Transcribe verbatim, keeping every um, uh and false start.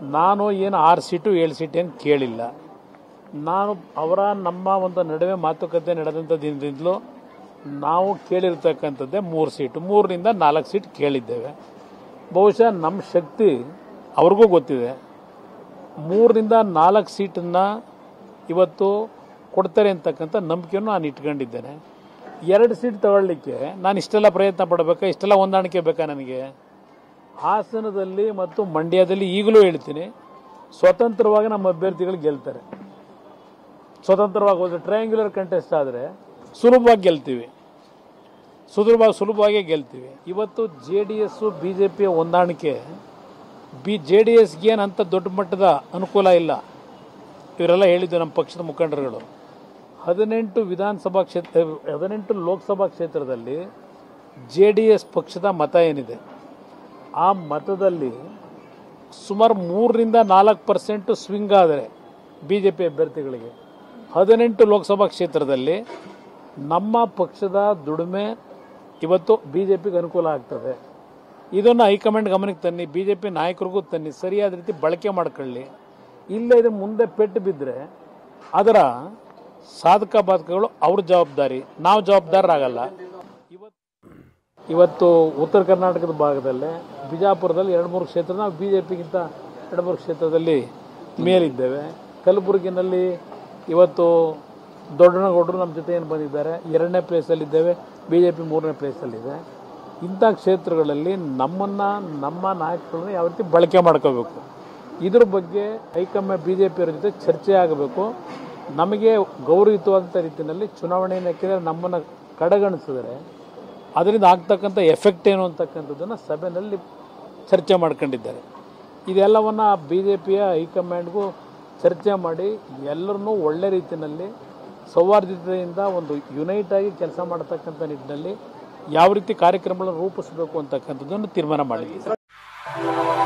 ನಾನು ಏನು ಆರು ಸೀಟು ಏಳು ಸೀಟ್ ಏನು ಕೇಳಿಲ್ಲ. ನಾನು ಅವರ ನಮ್ಮ ಒಂದು ನಡುವೆ ಮಾತುಕತೆ ನಡೆದಂಥ ದಿನದಿಂದಲೂ ನಾವು ಕೇಳಿರ್ತಕ್ಕಂಥದ್ದೇ ಮೂರು ಸೀಟು, ಮೂರರಿಂದ ನಾಲ್ಕು ಸೀಟ್ ಕೇಳಿದ್ದೇವೆ. ಬಹುಶಃ ನಮ್ಮ ಶಕ್ತಿ ಅವ್ರಿಗೂ ಗೊತ್ತಿದೆ. ಮೂರರಿಂದ ನಾಲ್ಕು ಸೀಟನ್ನು ಇವತ್ತು ಕೊಡ್ತಾರೆ ಅಂತಕ್ಕಂಥ ನಂಬಿಕೆಯನ್ನು ನಾನು ಇಟ್ಕೊಂಡಿದ್ದೇನೆ. ಎರಡು ಸೀಟ್ ತಗೊಳ್ಳಿಕ್ಕೆ ನಾನು ಇಷ್ಟೆಲ್ಲ ಪ್ರಯತ್ನ ಪಡಬೇಕಾ, ಇಷ್ಟೆಲ್ಲ ಹೊಂದಾಣಿಕೆ ಬೇಕಾ ನನಗೆ? ಹಾಸನದಲ್ಲಿ ಮತ್ತು ಮಂಡ್ಯದಲ್ಲಿ ಈಗಲೂ ಹೇಳ್ತೀನಿ, ಸ್ವತಂತ್ರವಾಗಿ ನಮ್ಮ ಅಭ್ಯರ್ಥಿಗಳು ಗೆಲ್ತಾರೆ. ಸ್ವತಂತ್ರವಾಗಿ ಹೋದ್ರೆ ಟ್ರಯಾಂಗ್ಯುಲರ್ ಕಂಟೆಸ್ಟ್ ಆದರೆ ಸುಲಭವಾಗಿ ಗೆಲ್ತೀವಿ, ಸುಲಭವಾಗಿ ಸುಲಭವಾಗಿ ಗೆಲ್ತೀವಿ. ಇವತ್ತು J D S B J ಪಿಯ ಹೊಂದಾಣಿಕೆ, ಬಿ ಜೆ ಡಿ ಎಸ್ಗೆ ಏನಂತ ದೊಡ್ಡ ಮಟ್ಟದ ಅನುಕೂಲ ಇಲ್ಲ. ಇವರೆಲ್ಲ ಹೇಳಿದ್ದು ನಮ್ಮ ಪಕ್ಷದ ಮುಖಂಡರುಗಳು. ಹದಿನೆಂಟು ವಿಧಾನಸಭಾ ಕ್ಷೇತ್ರ ಹದಿನೆಂಟು ಲೋಕಸಭಾ ಕ್ಷೇತ್ರದಲ್ಲಿ ಜೆ ಡಿ ಎಸ್ ಪಕ್ಷದ ಮತ ಏನಿದೆ, ಆ ಮತದಲ್ಲಿ ಸುಮಾರು ಮೂರರಿಂದ ನಾಲ್ಕು ಪರ್ಸೆಂಟು ಸ್ವಿಂಗ್ ಆದರೆ ಬಿ ಜೆ ಪಿ ಅಭ್ಯರ್ಥಿಗಳಿಗೆ, ಹದಿನೆಂಟು ಲೋಕಸಭಾ ಕ್ಷೇತ್ರದಲ್ಲಿ ನಮ್ಮ ಪಕ್ಷದ ದುಡಿಮೆ ಇವತ್ತು ಬಿ ಜೆ ಪಿಗೆ ಅನುಕೂಲ ಆಗ್ತದೆ. ಇದನ್ನು ಹೈಕಮಾಂಡ್ ಗಮನಕ್ಕೆ ತನ್ನಿ, ಬಿ ಜೆ ಪಿ ನಾಯಕರಿಗೂ ತನ್ನಿ, ಸರಿಯಾದ ರೀತಿ ಬಳಕೆ ಮಾಡ್ಕೊಳ್ಳಿ. ಇಲ್ಲೇ ಇದು ಮುಂದೆ ಪೆಟ್ಟು ಬಿದ್ದರೆ ಅದರ ಸಾಧಕ ಬಾಧಕಗಳು ಅವ್ರ ಜವಾಬ್ದಾರಿ, ನಾವು ಜವಾಬ್ದಾರರಾಗಲ್ಲ. ಇವತ್ತು ಇವತ್ತು ಉತ್ತರ ಕರ್ನಾಟಕದ ಭಾಗದಲ್ಲೇ ಬಿಜಾಪುರದಲ್ಲಿ ಎರಡು ಮೂರು ಕ್ಷೇತ್ರ ನಾವು ಬಿ ಜೆ ಪಿಗಿಂತ ಎರಡು ಮೂರು ಕ್ಷೇತ್ರದಲ್ಲಿ ಮೇಲಿದ್ದೇವೆ. ಕಲಬುರಗಿನಲ್ಲಿ ಇವತ್ತು ದೊಡ್ಡನಗೌಡರು ನಮ್ಮ ಜೊತೆ ಏನು ಬಂದಿದ್ದಾರೆ, ಎರಡನೇ ಪ್ಲೇಸಲ್ಲಿದ್ದೇವೆ, ಬಿ ಜೆ ಪಿ ಮೂರನೇ ಪ್ಲೇಸಲ್ಲಿದೆ. ಇಂಥ ಕ್ಷೇತ್ರಗಳಲ್ಲಿ ನಮ್ಮನ್ನು ನಮ್ಮ ನಾಯಕರನ್ನು ಯಾವ ರೀತಿ ಬಳಕೆ ಮಾಡ್ಕೋಬೇಕು, ಇದ್ರ ಬಗ್ಗೆ ಹೈಕಮಾಂಡ್ ಬಿ ಜೆ ಪಿಯವರ ಜೊತೆ ಚರ್ಚೆ ಆಗಬೇಕು. ನಮಗೆ ಗೌರವಯುತವಾದಂಥ ರೀತಿಯಲ್ಲಿ ಚುನಾವಣೆಯನ್ನು ಹಾಕಿದರೆ ನಮ್ಮನ್ನು ಕಡೆಗಣಿಸಿದರೆ ಅದರಿಂದ ಆಗ್ತಕ್ಕಂಥ ಎಫೆಕ್ಟ್ ಏನು ಅಂತಕ್ಕಂಥದ್ದನ್ನು ಸಭೆಯಲ್ಲಿ ಚರ್ಚೆ ಮಾಡ್ಕೊಂಡಿದ್ದಾರೆ. ಇದೆಲ್ಲವನ್ನು ಬಿ ಜೆ ಪಿಯ ಹೈಕಮಾಂಡ್ಗೂ ಚರ್ಚೆ ಮಾಡಿ ಎಲ್ಲರನ್ನೂ ಒಳ್ಳೆ ರೀತಿಯಲ್ಲಿ ಸೌಹಾರ್ದತೆಯಿಂದ ಒಂದು ಯುನೈಟ್ ಆಗಿ ಕೆಲಸ ಮಾಡತಕ್ಕಂಥ ನಿಟ್ಟಿನಲ್ಲಿ ಯಾವ ರೀತಿ ಕಾರ್ಯಕ್ರಮಗಳನ್ನು ರೂಪಿಸಬೇಕು ಅಂತಕ್ಕಂಥದ್ದನ್ನು ತೀರ್ಮಾನ ಮಾಡಿದ್ದೀವಿ.